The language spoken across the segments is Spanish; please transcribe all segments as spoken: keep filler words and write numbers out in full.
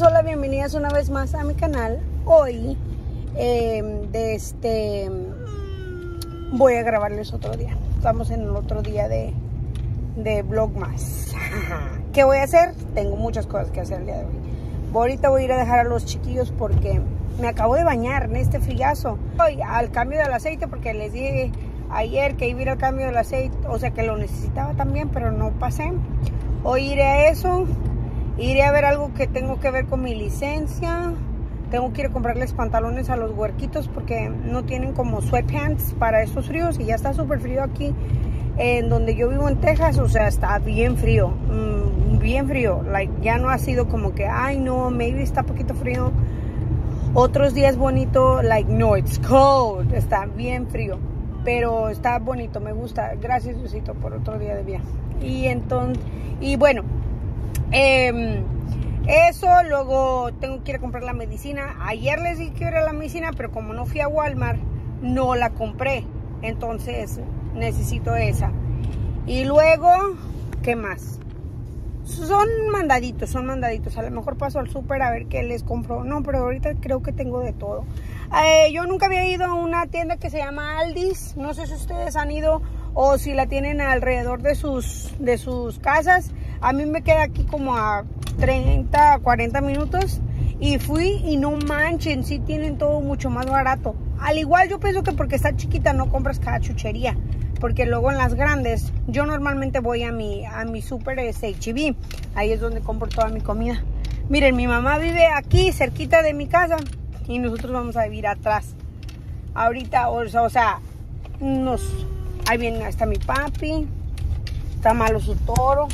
hola, bienvenidas una vez más a mi canal. Hoy eh, de este voy a grabarles otro día. Estamos en el otro día de, de Vlogmas. ¿Qué voy a hacer? Tengo muchas cosas que hacer el día de hoy. Ahorita voy a ir a dejar a los chiquillos porque me acabo de bañar en este frillazo. Voy al cambio del aceite porque les dije ayer que iba a ir al cambio del aceite, o sea que lo necesitaba también, pero no pasé. Hoy iré a eso. Iré a ver algo que tengo que ver con mi licencia. Tengo que ir a comprarles pantalones a los huerquitos porque no tienen como sweatpants para estos fríos. Y ya está súper frío aquí en donde yo vivo en Texas. O sea, está bien frío. Mmm, bien frío. Like, ya no ha sido como que, ay no, maybe está poquito frío. Otros días bonito. Like, no, it's cold. Está bien frío. Pero está bonito, me gusta. Gracias, Diosito, por otro día de viaje. Y entonces, y bueno. Eh, eso, luego tengo que ir a comprar la medicina. Ayer les dije que iba a ir a la medicina, pero como no fui a Walmart, no la compré. Entonces necesito esa. Y luego, ¿qué más? Son mandaditos, son mandaditos. A lo mejor paso al súper a ver qué les compro. No, pero ahorita creo que tengo de todo. Eh, yo nunca había ido a una tienda que se llama Aldi's. No sé si ustedes han ido o si la tienen alrededor de sus, de sus casas. A mí me queda aquí como a treinta, cuarenta minutos. Y fui y no manchen, sí tienen todo mucho más barato. Al igual yo pienso que porque está chiquita no compras cada chuchería. Porque luego en las grandes, yo normalmente voy a mi, a mi super H E B. Ahí es donde compro toda mi comida. Miren, mi mamá vive aquí, cerquita de mi casa. Y nosotros vamos a vivir atrás. Ahorita, o sea, o sea nos, ahí viene, está mi papi. Está malo su toro.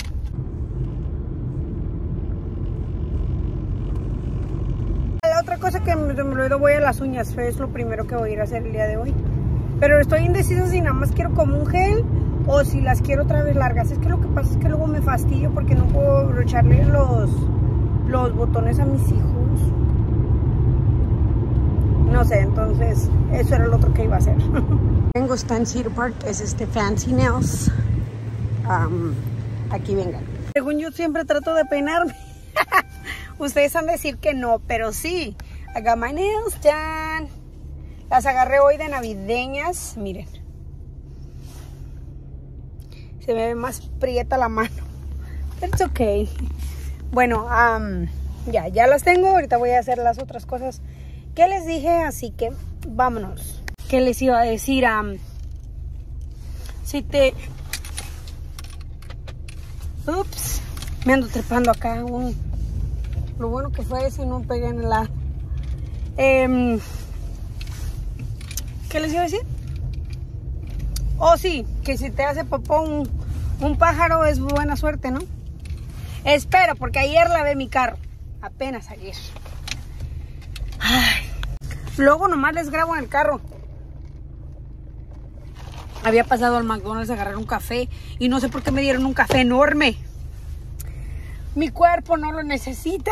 La otra cosa que me, me olvidó, voy a las uñas. Es lo primero que voy a ir a hacer el día de hoy. Pero estoy indecisa si nada más quiero como un gel o si las quiero otra vez largas. Es que lo que pasa es que luego me fastidio porque no puedo brocharle los, los botones a mis hijos. No sé, entonces eso era lo otro que iba a hacer. Tengo está en Cedar Park, es este Fancy Nails. Um, aquí vengan. Según yo siempre trato de peinarme. Ustedes han de decir que no, pero sí. I got my nails done. Las agarré hoy de navideñas. Miren. Se me ve más prieta la mano. Pero it's okay. Bueno, um, ya, ya las tengo. Ahorita voy a hacer las otras cosas que les dije. Así que vámonos. ¿Qué les iba a decir? Um, si te... Ups. Me ando trepando acá. Un... Lo bueno que fue ese, no pegué en el lado. Eh, ¿Qué les iba a decir? Oh, sí, que si te hace popó un, un pájaro es buena suerte, ¿no? Espero, porque ayer lavé mi carro. Apenas ayer. Ay. Luego nomás les grabo en el carro. Había pasado al McDonald's a agarrar un café y no sé por qué me dieron un café enorme. Mi cuerpo no lo necesita.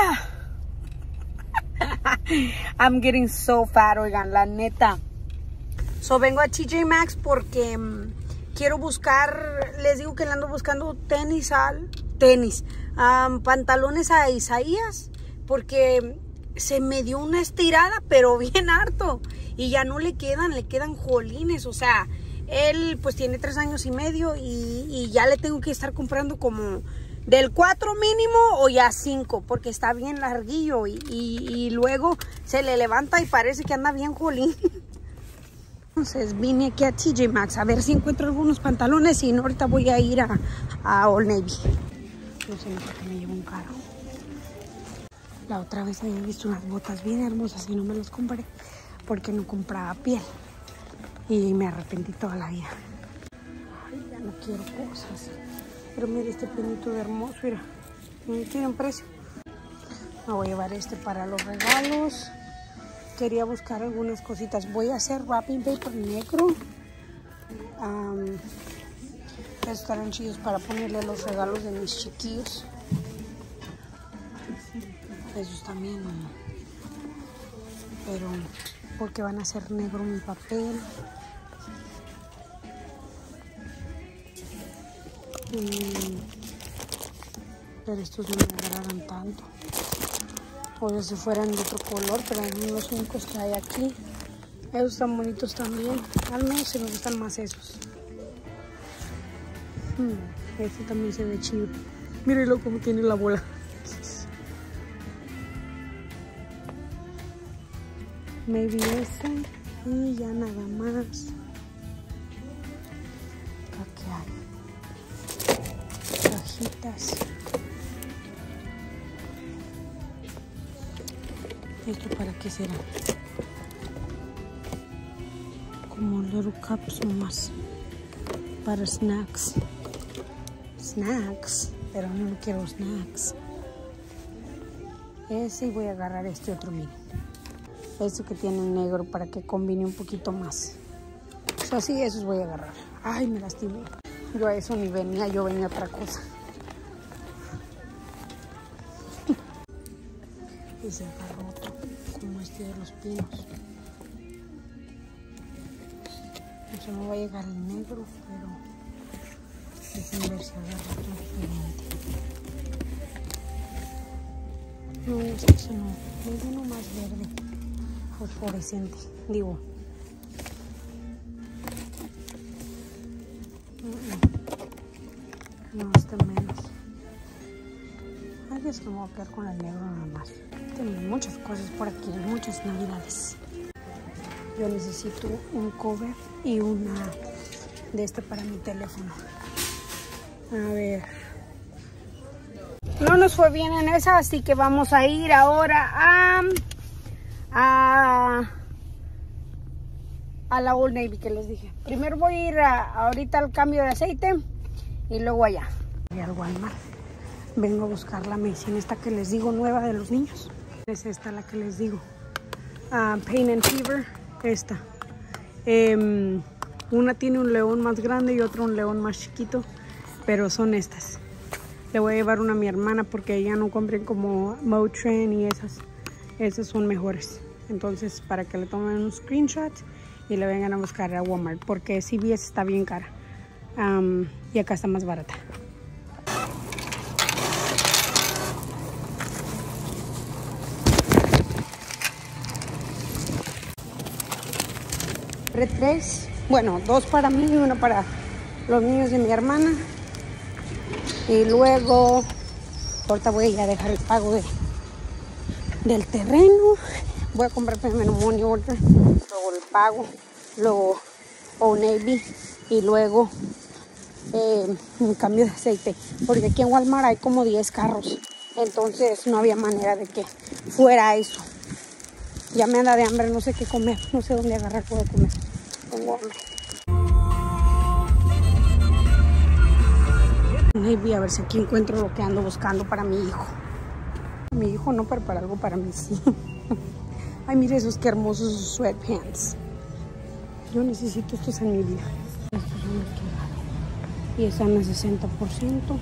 I'm getting so fat, oigan, la neta. So vengo a T J Maxx porque um, quiero buscar, les digo que le ando buscando tenis al, tenis, um, pantalones a Isaías, porque se me dio una estirada, pero bien harto, y ya no le quedan, le quedan jolines, o sea, él pues tiene tres años y medio y, y ya le tengo que estar comprando como del cuatro mínimo o ya cinco, porque está bien larguillo y, y, y luego se le levanta y parece que anda bien jolín. Entonces vine aquí a T J Maxx a ver si encuentro algunos pantalones y no, ahorita voy a ir a, a Old Navy. No sé ni por qué me llevo un carro. La otra vez había visto unas botas bien hermosas y no me las compré porque no compraba piel. Y me arrepentí toda la vida. Ay, ya no quiero cosas. Pero mire este pinito de hermoso, mira. No tienen precio. Me voy a llevar este para los regalos. Quería buscar algunas cositas. Voy a hacer wrapping paper negro. Um, estarán chidos para ponerle los regalos de mis chiquillos. Esos también. Pero porque van a ser negro mi papel. Y, pero estos no me agarraron tanto. O sea, si fueran de otro color, pero son los únicos que hay aquí. Esos están bonitos también. Al menos se me gustan más esos. Hmm, este también se ve chido. Mírenlo cómo tiene la bola. Maybe ese. Y ya nada más. Aquí hay cajitas. ¿Esto para qué será? Como little cups más. Para snacks. Snacks. Pero no quiero snacks. Ese, y voy a agarrar este otro, miren. Este que tiene negro para que combine un poquito más. O sea, sí, esos voy a agarrar. Ay, me lastimé. Yo a eso ni venía, yo venía a otra cosa. Y se agarró otro, como este de los pinos. No se me va a llegar el negro, pero déjenme ver si agarro otro diferente. No, este no. Hay uno más verde, fosforescente, digo. No, este menos. Ay, es que me voy a quedar con el negro nada más. Tengo muchas cosas por aquí, muchas navidades. Yo necesito un cover y una de este para mi teléfono. A ver. No nos fue bien en esa, así que vamos a ir ahora a... a... a la Old Navy que les dije. Primero voy a ir a, ahorita al cambio de aceite y luego allá. Voy al Walmart. Vengo a buscar la medicina esta que les digo, nueva de los niños. Es esta la que les digo. Uh, Pain and Fever, esta. Um, una tiene un león más grande y otra un león más chiquito, pero son estas. Le voy a llevar una a mi hermana porque ella no compren como Motrin y esas. Esas son mejores. Entonces, para que le tomen un screenshot y le vengan a buscar a Walmart, porque C V S está bien cara. Um, y acá está más barata. Tres, bueno, dos para mí y uno para los niños de mi hermana. Y luego, ahorita voy a ir a dejar el pago de, del terreno. Voy a comprar primero money order, luego el pago, luego Old Navy y luego eh, un cambio de aceite. Porque aquí en Walmart hay como diez carros. Entonces no había manera de que fuera eso. Ya me anda de hambre, no sé qué comer, no sé dónde agarrar para comer. Tengo hambre. Maybe a ver si aquí encuentro lo que ando buscando para mi hijo. Mi hijo no, pero para algo para mí sí. Ay, mire esos qué hermosos sweatpants. Yo necesito estos en mi vida. Estos son los que valen. Y están a sesenta por ciento.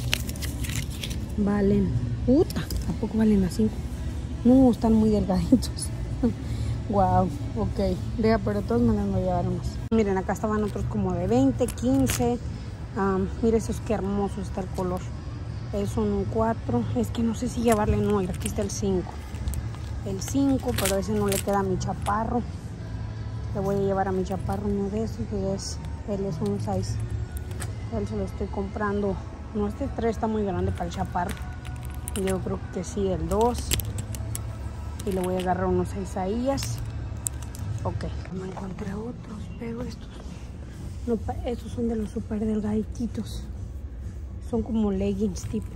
Valen. Puta, ¿a poco valen a cinco? No, están muy delgaditos. Wow, ok. Vea, pero de todas maneras no llevaron más. Miren, acá estaban otros como de veinte, quince. Um, miren esos qué hermoso está el color. Es un cuatro. Es que no sé si llevarle, no. Aquí está el cinco. El cinco, pero ese no le queda a mi chaparro. Le voy a llevar a mi chaparro uno de esos. Que es, él es un seis. Él se lo estoy comprando. No, este tres está muy grande para el chaparro. Yo creo que sí, el dos. Y le voy a agarrar unos seis a ellas. Ok, no encontré otros, pero estos no, estos son de los super delgaditos. Son como leggings tipo.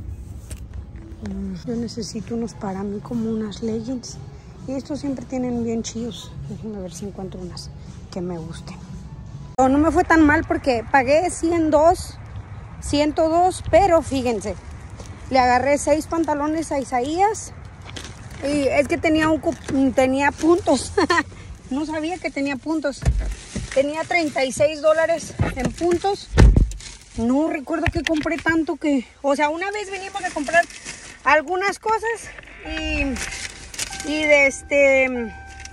Yo necesito unos para mí, como unas leggings. Y estos siempre tienen bien chidos. Déjenme ver si encuentro unas que me gusten. No, no me fue tan mal porque pagué ciento dos, ciento dos, pero fíjense. Le agarré seis pantalones a Isaías. Y es que tenía, un, tenía puntos. No sabía que tenía puntos. Tenía treinta y seis dólares en puntos. No recuerdo que compré tanto que... O sea, una vez venimos a comprar algunas cosas. Y, y de este...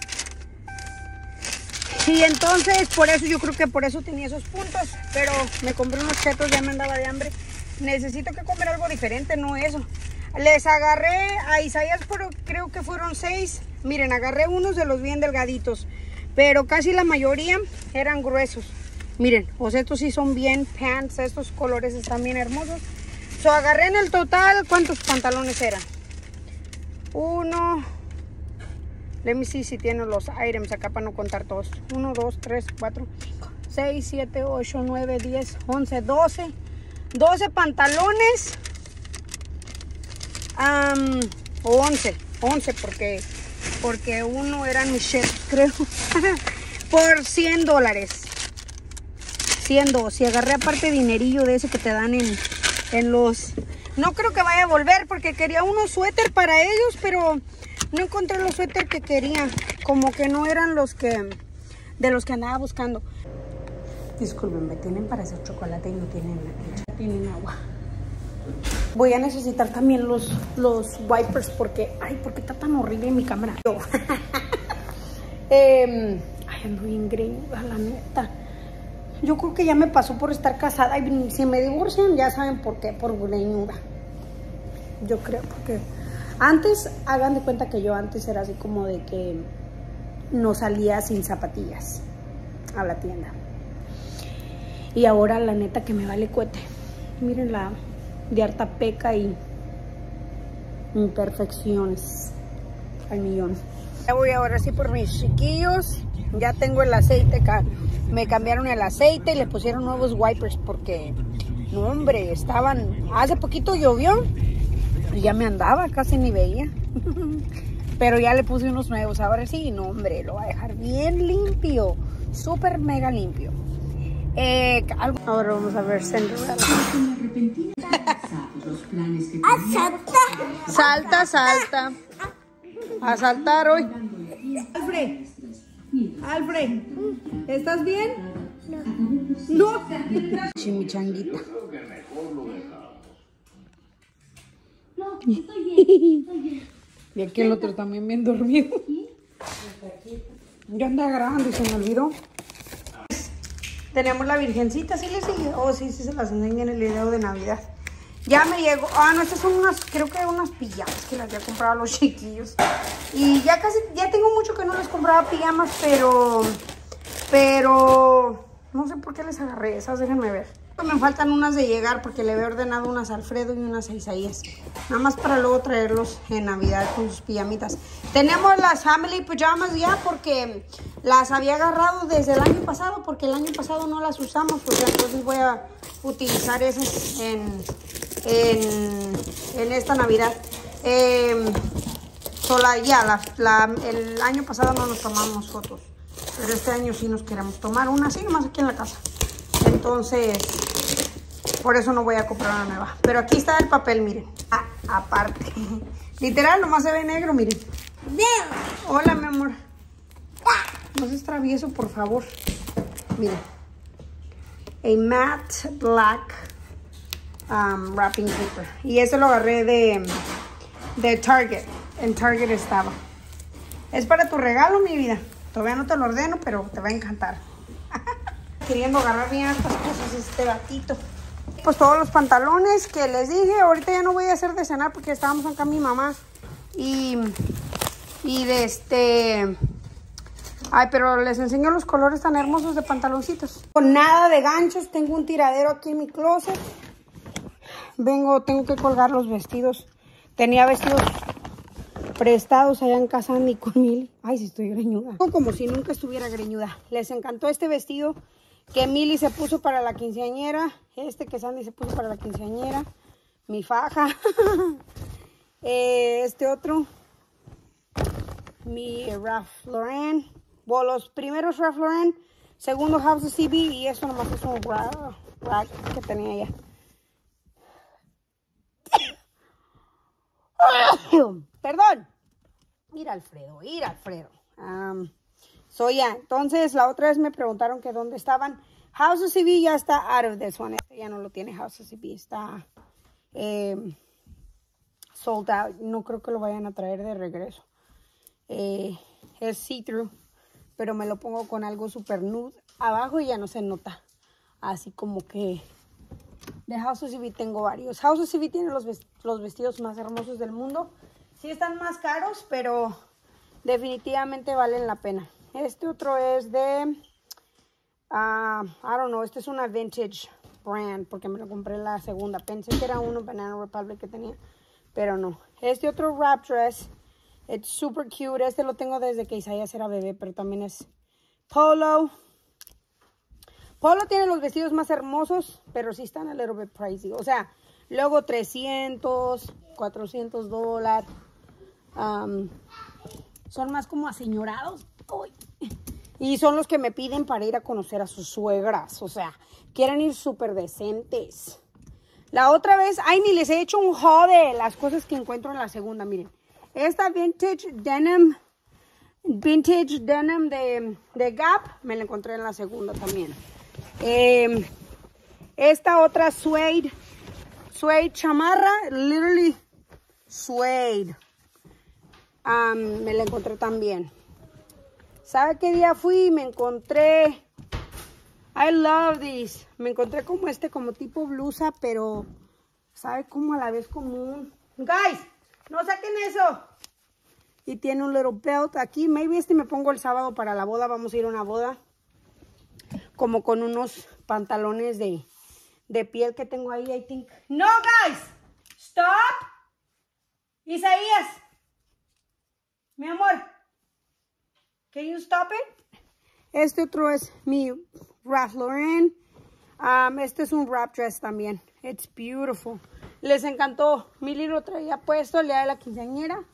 Y entonces, por eso yo creo que por eso tenía esos puntos. Pero me compré unos chetos, ya me andaba de hambre. Necesito que comer algo diferente, no eso. Les agarré a Isaías, pero creo que fueron seis. Miren, agarré unos de los bien delgaditos, pero casi la mayoría eran gruesos. Miren, pues estos sí son bien pants, estos colores están bien hermosos. So, agarré en el total, ¿cuántos pantalones eran? Uno, let me see si tienen los items acá para no contar todos. Uno, dos, tres, cuatro, cinco, seis, siete, ocho, nueve, diez, once, doce. doce pantalones. Um, o once, once porque, porque uno era mi chef, creo. Por cien dólares. cien, si agarré aparte dinerillo de ese que te dan en, en los... No creo que vaya a volver porque quería unos suéter para ellos, pero no encontré los suéter que quería. Como que no eran los que... de los que andaba buscando. Discúlpenme, tienen para hacer chocolate y no tienen, no tienen agua. Voy a necesitar también los, los wipers porque... Ay, ¿por qué está tan horrible mi cámara? Yo. eh, ay, ando bien greñuda, la neta. Yo creo que ya me pasó por estar casada y si me divorcian ya saben por qué, por greñuda. Yo creo porque antes, hagan de cuenta que yo antes era así como de que no salía sin zapatillas a la tienda. Y ahora la neta que me vale cohete. Miren la de harta peca y imperfecciones al millón. Ya voy ahora sí por mis chiquillos. Ya tengo el aceite acá. Me cambiaron el aceite y le pusieron nuevos wipers porque, no hombre, estaban... Hace poquito llovió y ya me andaba, casi ni veía. Pero ya le puse unos nuevos. Ahora sí, no hombre, lo voy a dejar bien limpio. Súper mega limpio. Eh, ahora vamos a ver Cinderella. Salta, salta. A saltar hoy. Alfred. Alfred, ¿estás bien? No. No. Chimichanguita. Y aquí el otro también bien dormido. Yo andaba grabando y se me olvidó. Tenemos la virgencita, ¿sí les sigue? Oh, sí, sí se las enseñé en el video de Navidad. Ya me llegó. Ah, no, estas son unas, creo que unas pijamas que las había comprado a los chiquillos. Y ya casi, ya tengo mucho que no les compraba pijamas, pero, pero, no sé por qué les agarré esas, déjenme ver. Me faltan unas de llegar porque le había ordenado unas a Alfredo y unas a Isaías. Nada más para luego traerlos en Navidad con sus pijamitas. Tenemos las Family Pajamas ya porque las había agarrado desde el año pasado, porque el año pasado no las usamos, pues entonces voy a utilizar esas en, en, en esta Navidad. Eh, sola, ya, la, la, el año pasado no nos tomamos fotos, pero este año sí nos queremos tomar una así nomás aquí en la casa. Entonces, por eso no voy a comprar una nueva. Pero aquí está el papel, miren. Ah, aparte. Literal, nomás se ve negro, miren. Hola, mi amor. No seas travieso, por favor. Miren. A matte black um, wrapping paper. Y ese lo agarré de, de Target. En Target estaba. Es para tu regalo, mi vida. Todavía no te lo ordeno, pero te va a encantar. Queriendo agarrar bien estas cosas este gatito. Pues todos los pantalones que les dije. Ahorita ya no voy a hacer de cenar porque estábamos acá mi mamá. Y, y de este... Ay, pero les enseño los colores tan hermosos de pantaloncitos. Con nada de ganchos. Tengo un tiradero aquí en mi closet. Vengo, tengo que colgar los vestidos. Tenía vestidos prestados allá en casa ni con Mili. Ay, sí estoy greñuda. Como si nunca estuviera greñuda. Les encantó este vestido que Mili se puso para la quinceañera. Este que Sandy se puso para la quinceañera. Mi faja. eh, este otro. Mi Ralph Lauren. Bueno, los primeros Ralph Lauren. Segundo House of C B. Y eso nomás es un rag que tenía allá. Perdón. Ir Alfredo, ir Alfredo. Um, so ya, yeah. Entonces la otra vez me preguntaron que dónde estaban. House of C B ya está out of this one. Este ya no lo tiene House of C B. Está eh, sold out. No creo que lo vayan a traer de regreso. Eh, es see-through. Pero me lo pongo con algo super nude abajo y ya no se nota. Así como que De House of C V tengo varios. House of C V tiene los, los vestidos más hermosos del mundo. Sí están más caros, pero definitivamente valen la pena. Este otro es de... Uh, I don't know, este es una vintage brand porque me lo compré en la segunda. Pensé que era uno Banana Republic que tenía, pero no. Este otro wrap dress, it's super cute. Este lo tengo desde que Isaías era bebé, pero también es Polo. Polo tiene los vestidos más hermosos, pero sí están a little bit pricey. O sea, luego trescientos, cuatrocientos dólares. Um, son más como aseñorados. Uy. Y son los que me piden para ir a conocer a sus suegras. O sea, quieren ir súper decentes. La otra vez, ay, ni les he hecho un haul de las cosas que encuentro en la segunda. Miren, esta vintage denim, vintage denim de, de Gap, me la encontré en la segunda también. Eh, esta otra suede, suede chamarra, literally suede. Um, me la encontré también. ¿Sabe qué día fui? Me encontré, I love this. Me encontré como este, como tipo blusa, pero ¿sabe cómo a la vez como un... Guys, no saquen eso. Y tiene un little belt aquí. Maybe este me pongo el sábado para la boda. Vamos a ir a una boda. Como con unos pantalones de, de piel que tengo ahí, I think. No, guys. Stop. Isaías. Mi amor. Can you stop it? Este otro es mi Ralph Lauren. Um, este es un wrap dress también. It's beautiful. Les encantó. Milly lo traía puesto el día de la quinceañera.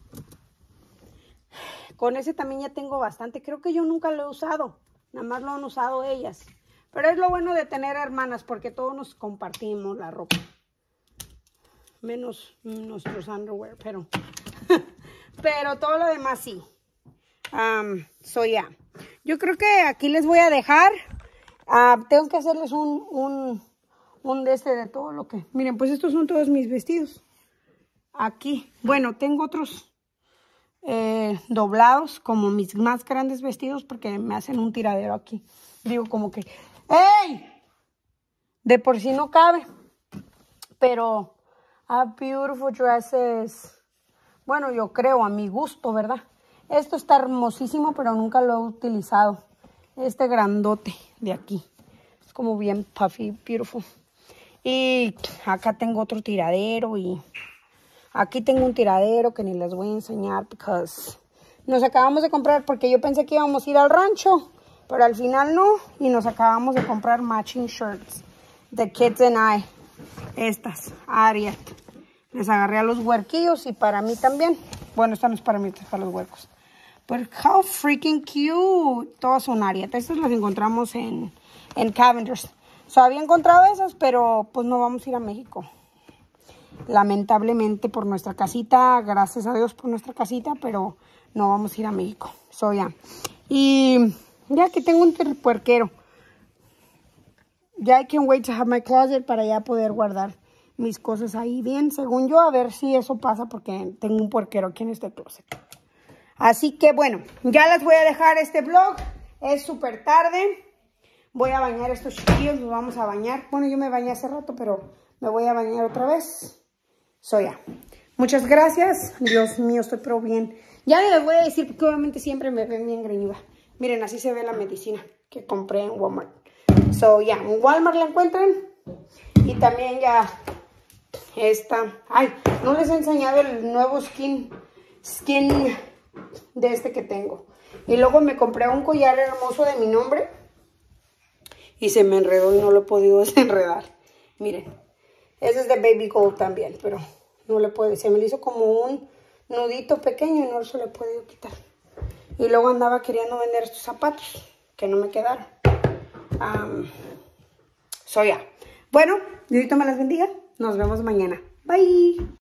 Con ese también ya tengo bastante. Creo que yo nunca lo he usado. Nada más lo han usado ellas. Pero es lo bueno de tener hermanas, porque todos nos compartimos la ropa. Menos nuestros underwear, pero... pero todo lo demás sí. Um, so yeah. Yo creo que aquí les voy a dejar. Uh, tengo que hacerles un, un, un de este de todo lo que... Miren, pues estos son todos mis vestidos. Aquí. Bueno, tengo otros... Eh, doblados como mis más grandes vestidos porque me hacen un tiradero aquí. Digo como que ¡ey! De por sí no cabe, pero ah, beautiful dresses. Bueno, yo creo a mi gusto, ¿verdad? Esto está hermosísimo, pero nunca lo he utilizado. Este grandote de aquí es como bien puffy, beautiful. Y acá tengo otro tiradero y aquí tengo un tiradero que ni les voy a enseñar because nos acabamos de comprar porque yo pensé que íbamos a ir al rancho, pero al final no. Y nos acabamos de comprar matching shirts. The kids and I. Estas, Ariat. Les agarré a los huerquillos y para mí también. Bueno, esta no es para mí, esta es para los huercos. But how freaking cute. Todas son Ariat. Estas las encontramos en, en Cavender's. O sea, había encontrado esas, pero pues no vamos a ir a México. Lamentablemente por nuestra casita, gracias a Dios por nuestra casita, pero no vamos a ir a México. So, ya. Y ya que tengo un puerquero. Ya I can't wait to have my closet para ya poder guardar mis cosas ahí bien, según yo, a ver si eso pasa porque tengo un puerquero aquí en este closet. Así que bueno, ya les voy a dejar este vlog. Es súper tarde. Voy a bañar a estos chiquillos, nos vamos a bañar. Bueno, yo me bañé hace rato, pero me voy a bañar otra vez. So, ya. Muchas gracias. Dios mío, estoy pero bien. Ya les voy a decir porque obviamente siempre me ven bien greñuda. Miren, así se ve la medicina que compré en Walmart. So, ya. En Walmart la encuentran. Y también ya esta. Ay, no les he enseñado el nuevo skin. Skin de este que tengo. Y luego me compré un collar hermoso de mi nombre. Y se me enredó y no lo he podido desenredar. Miren. Ese es de Baby Gold también, pero no le puedo. Se me hizo como un nudito pequeño y no se le he podido quitar. Y luego andaba queriendo vender estos zapatos que no me quedaron. Um, so, ya. Yeah. Bueno, Diosito me las bendiga. Nos vemos mañana. Bye.